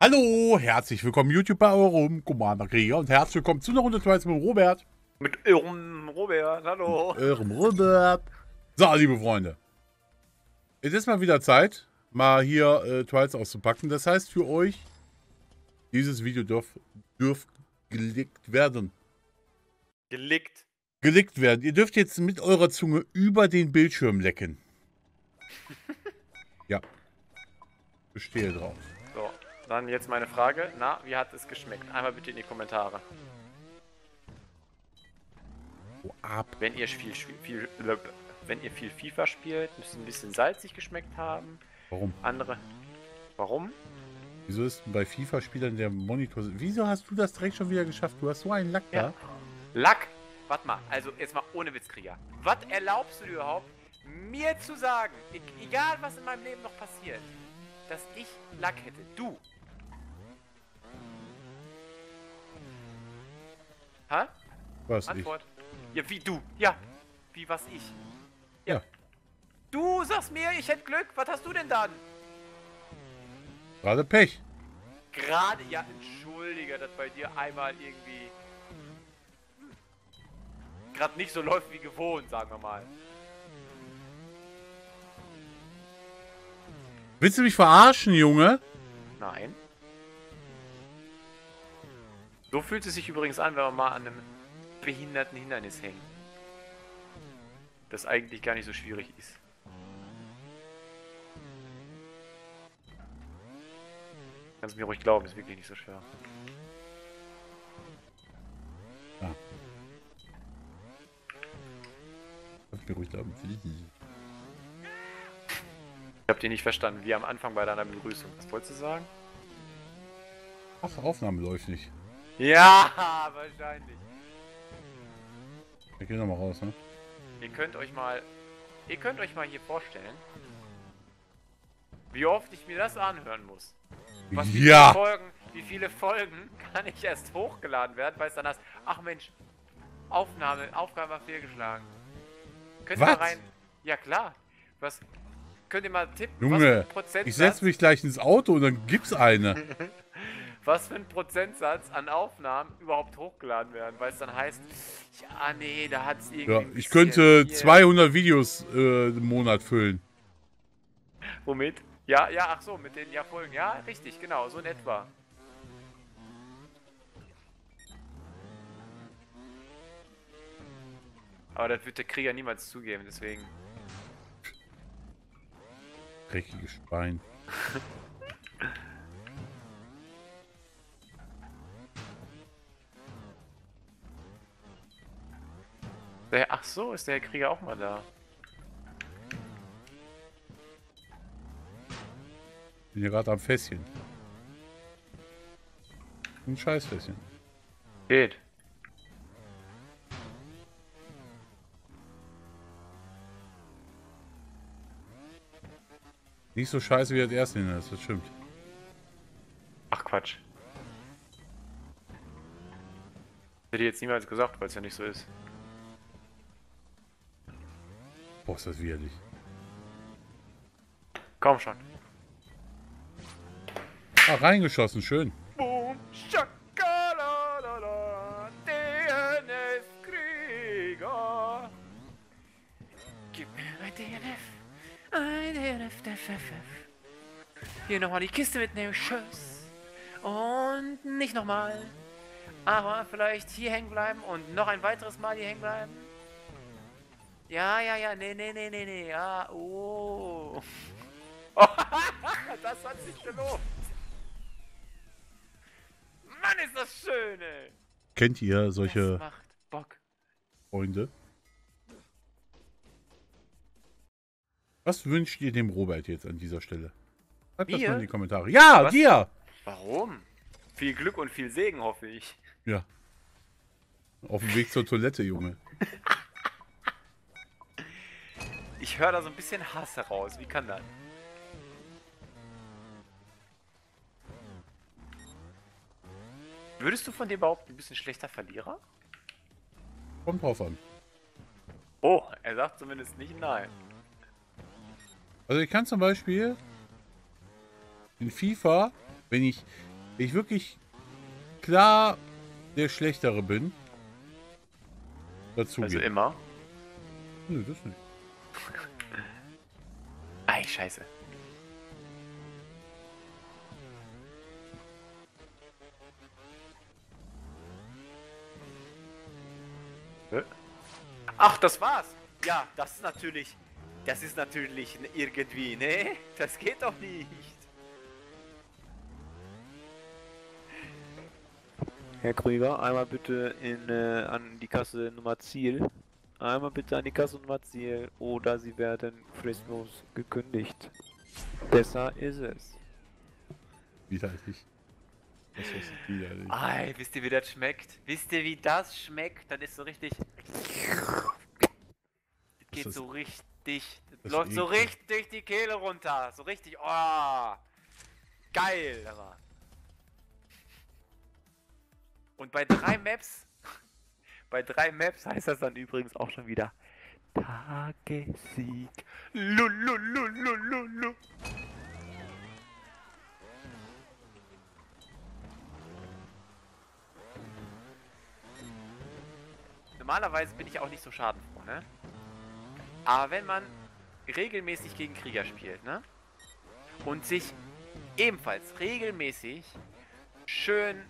Hallo, herzlich willkommen YouTube bei eurem Commander Krieger und herzlich willkommen zu einer Runde Trials mit Robert. Mit eurem Robert, hallo. Eurem Robert. So, liebe Freunde. Es ist mal wieder Zeit, mal hier Trials auszupacken. Das heißt für euch, dieses Video dürft gelegt werden. Gelickt. Gelegt werden. Ihr dürft jetzt mit eurer Zunge über den Bildschirm lecken. Ja. Bestehe drauf. So, dann jetzt meine Frage. Na, wie hat es geschmeckt? Einmal bitte in die Kommentare. Oh, ab. Wenn ihr viel FIFA spielt, müsste ein bisschen salzig geschmeckt haben. Warum? Andere. Warum? Wieso ist bei FIFA-Spielern der Monitor... Wieso hast du das direkt schon wieder geschafft? Du hast so einen Lack da. Ja. Lack! Warte mal, also jetzt mal ohne Witz, Krieger. Was erlaubst du dir überhaupt, mir zu sagen, egal was in meinem Leben noch passiert, dass ich Lack hätte? Du! Hä? Was Antwort. Ja, wie du? Ja. Wie was ich? Ja. Du sagst mir, ich hätte Glück. Was hast du denn dann? Gerade Pech. Gerade, ja, entschuldige, dass bei dir einmal irgendwie gerade nicht so läuft wie gewohnt, sagen wir mal. Willst du mich verarschen, Junge? Nein. So fühlt es sich übrigens an, wenn man mal an einem behinderten Hindernis hängt. Das eigentlich gar nicht so schwierig ist. Kannst mir ruhig glauben, ist wirklich nicht so schwer. Ja. Kannst mir ruhig glauben. Ich hab dich nicht verstanden, wie am Anfang bei deiner Begrüßung. Was wolltest du sagen? Ach, Aufnahme läuft nicht. Ja, wahrscheinlich. Ich geh nochmal raus, ne? Ihr könnt euch mal hier vorstellen, wie oft ich mir das anhören muss. Ja! Wie viele Folgen kann ich erst hochgeladen werden, weil es dann heißt, ach Mensch, Aufgabe war fehlgeschlagen. Könnt ihr mal rein... Ja klar. Könnt ihr mal tippen, was für Junge, ein Prozentsatz... ich setze mich gleich ins Auto und dann gibt's eine. Was für ein Prozentsatz an Aufnahmen überhaupt hochgeladen werden, weil es dann heißt, ja nee, da hat es irgendwie... Ja, ich könnte 200 Videos im Monat füllen. Womit? Ja, ach so, mit den Folgen. Ja, richtig, genau, so in etwa. Aber das wird der Krieger niemals zugeben, deswegen. Dreckiges Schwein. Ach so, ist der Krieger auch mal da. Bin ja gerade am Fässchen. Ein Scheißfässchen. Geht. Nicht so scheiße wie das erste Hindernis, das stimmt. Ach Quatsch. Hätte ich jetzt niemals gesagt, weil es ja nicht so ist. Boah, ist das widerlich. Komm schon. Ah, reingeschossen, schön. Boom, Schakalalala, DNF-Krieger. Gib mir ein DNF, ein DNF. Hier nochmal die Kiste mitnehmen, tschüss. Und nicht nochmal. Aber vielleicht hier hängen bleiben und noch ein weiteres Mal hier hängen bleiben. Ja, nee, ja, oh. Das hat sich gelohnt. Mann, ist das schön, ey. Kennt ihr solche Das macht Bock. Freunde? Was wünscht ihr dem Robert jetzt an dieser Stelle? Schreibt das mal in die Kommentare. Ja, Was? dir! Warum? Viel Glück und viel Segen, hoffe ich. Ja. Auf dem Weg zur Toilette, Junge. Ich höre da so ein bisschen Hass heraus. Wie kann das? Würdest du von dir behaupten, du bist ein schlechter Verlierer? Kommt drauf an. Oh, er sagt zumindest nicht nein. Also ich kann zum Beispiel in FIFA, wenn ich ich wirklich klar der Schlechtere bin. Dazu Also geht. immer. Nö, das nicht. Ei, scheiße. Ach, das war's. Ja, das ist natürlich irgendwie, ne? Das geht doch nicht. Herr Krüger, einmal bitte an die Kasse Nummer Ziel. Einmal bitte an die Kasse Nummer Ziel oder Sie werden fristlos gekündigt. Besser ist es. Widerlich. Das ist widerlich. Ei, wisst ihr, wie das schmeckt? Wisst ihr, wie das schmeckt? Das ist so richtig... Das geht ist- so richtig... Das das läuft so eklig. richtig durch die Kehle runter. So richtig... Oh! Geil, aber. Und bei 3 Maps... Bei 3 Maps heißt das dann übrigens auch schon wieder... Tagessieg. Lulululululu. Normalerweise bin ich auch nicht so schadenfroh, ne? Aber wenn man regelmäßig gegen Krieger spielt, ne? Und sich ebenfalls regelmäßig schön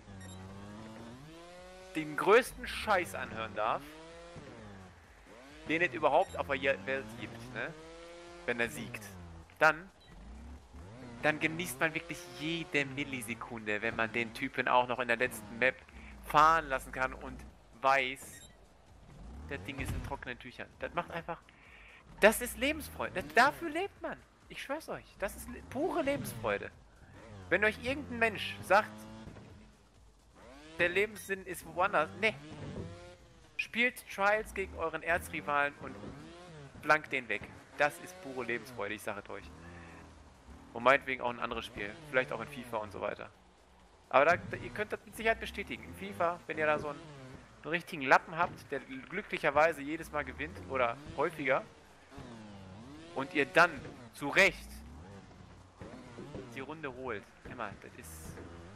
den größten Scheiß anhören darf, den es überhaupt auf der Welt gibt, ne? Wenn er siegt, dann genießt man wirklich jede Millisekunde, wenn man den Typen auch noch in der letzten Map fahren lassen kann und weiß, das Ding ist in trockenen Tüchern. Das macht einfach... Das ist Lebensfreude. Dafür lebt man. Ich schwör's euch. Das ist pure Lebensfreude. Wenn euch irgendein Mensch sagt, der Lebenssinn ist woanders. Ne. Spielt Trials gegen euren Erzrivalen und blankt den weg. Das ist pure Lebensfreude, ich sage es euch. Und meinetwegen auch ein anderes Spiel. Vielleicht auch in FIFA und so weiter. Aber ihr könnt das mit Sicherheit bestätigen. In FIFA, wenn ihr da so einen richtigen Lappen habt, der glücklicherweise jedes Mal gewinnt oder häufiger, und ihr dann zu Recht die Runde holt. Immer, das ist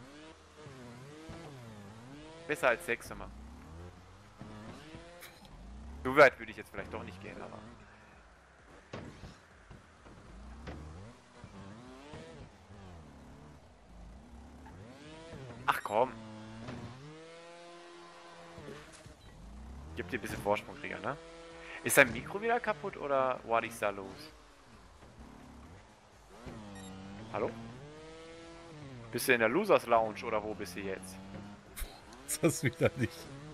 besser als 6 immer. So weit würde ich jetzt vielleicht doch nicht gehen, aber... Ach komm. Gibt dir ein bisschen Vorsprung, Krieger, ne? Ist dein Mikro wieder kaputt oder was ist da los? Hallo? Bist du in der Losers Lounge oder wo bist du jetzt? Ist das widerlich?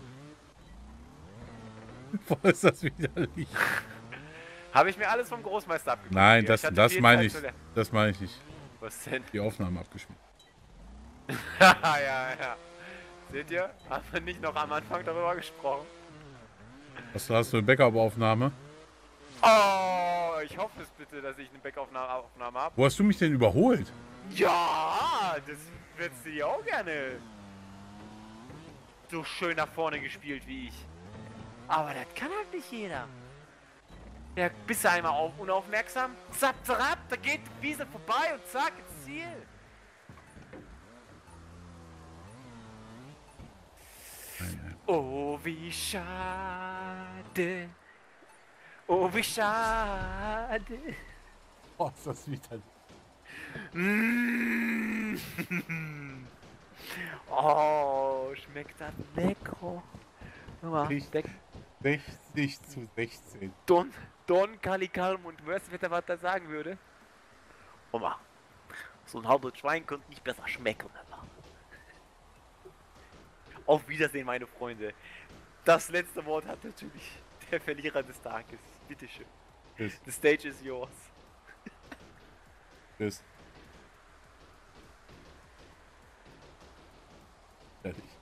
Boah, ist das widerlich? Habe ich mir alles vom Großmeister abgeguckt? Nein, Krieger? das Ich hatte meine viel Zeit ich. zu lernen. Das meine ich nicht. Was denn? Die Aufnahme abgespielt. ja. Seht ihr? Haben wir nicht noch am Anfang darüber gesprochen? Hast du eine Backup-Aufnahme? Oh, ich hoffe es bitte, dass ich eine Backup-Aufnahme habe. Wo hast du mich denn überholt? Ja, das würdest du dir auch gerne so schön nach vorne gespielt wie ich. Aber das kann halt nicht jeder. Ja, bist du einmal unaufmerksam? Zap, zap, da geht die Wiese vorbei und zack, ins Ziel. Oh, wie schade. Oh, wie schade. Oh, ist das widerlich. Mm. Oh, schmeckt das lecker. Guck mal, Richtig. 60 zu 16. Don Kalikalm und Wörswetter, was da sagen würde. Oma, so ein halbes Schwein könnte nicht besser schmecken. Alter. Auf Wiedersehen, meine Freunde. Das letzte Wort hat natürlich der Verlierer des Tages. Bitteschön. Tschüss. The stage is yours. Tschüss. Fertig.